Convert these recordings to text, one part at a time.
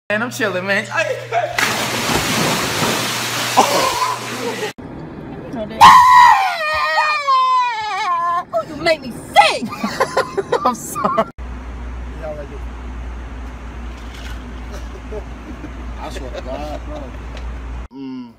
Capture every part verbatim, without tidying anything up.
Man, I'm chilling, man. I... Oh. You know that. Oh, you make me sick. I'm sorry. I swear to God, bro. Mm.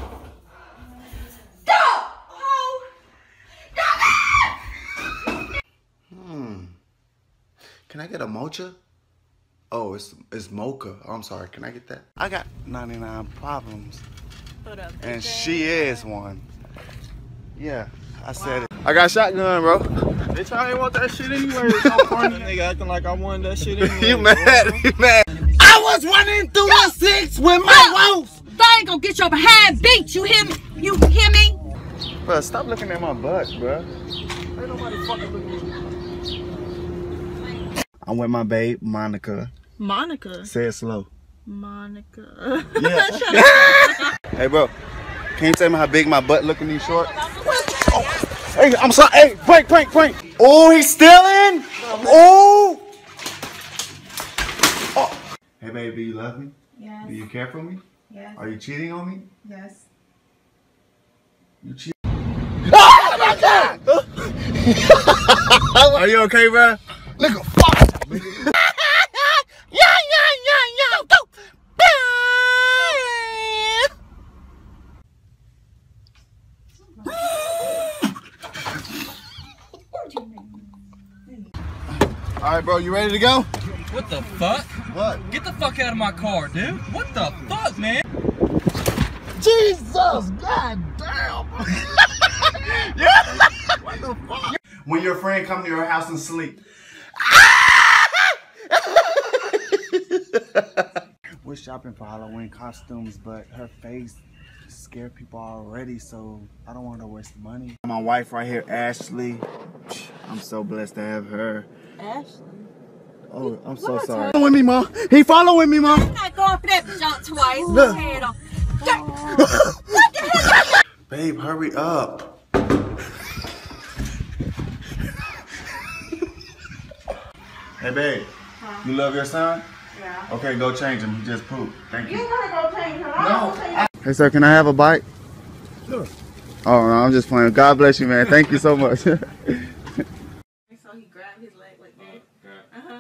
Hmm. Can I get a mocha? Oh, it's it's mocha. Oh, I'm sorry. Can I get that? I got ninety-nine problems. Hold up, and she is one. Yeah, I said it. I got shotgun, bro. Bitch, I ain't want that shit anyway. It's so funny. Nigga acting like I wanted that shit anyway. You mad? You mad? I was running through the six with my wolves. I ain't gonna get your behind beat. You hear me? You hear me? Bro, stop looking at my butt, bro. Ain't nobody fucking looking at me. I'm with my babe, Monica. Monica? Say it slow. Monica. Yeah. Hey, bro. Can you tell me how big my butt look in these shorts? Oh. Hey, I'm sorry. Hey, prank, prank, prank. Oh, he's stealing. Oh. Oh. Hey, baby, do you love me? Yes. Do you care for me? Yes. Are you cheating on me? Yes. You cheat? Oh my God! Are you okay, bro? Nigga, fuck! Yeah, yeah, yeah, yeah, go! All right, bro, you ready to go? What the fuck? What? Get the fuck out of my car, dude. What the fuck, man? Jesus, god damn. What the fuck? When your friend come to your house and sleep. We're shopping for Halloween costumes, but her face scared people already, so I don't want to waste money. My wife right here, Ashley. I'm so blessed to have her. Ashley? Oh, I'm so sorry. Following me, Mom. He following me, Mom. I'm not going for that shot twice. Look. Head on. What the hell? Babe, hurry up. Hey, babe. Huh? You love your son? Yeah. Okay, go change him. He just pooped. Thank you. You gotta go change him. I don't change him. Hey, sir, can I have a bite? Sure. Oh, no, I'm just playing. God bless you, man. Thank you so much.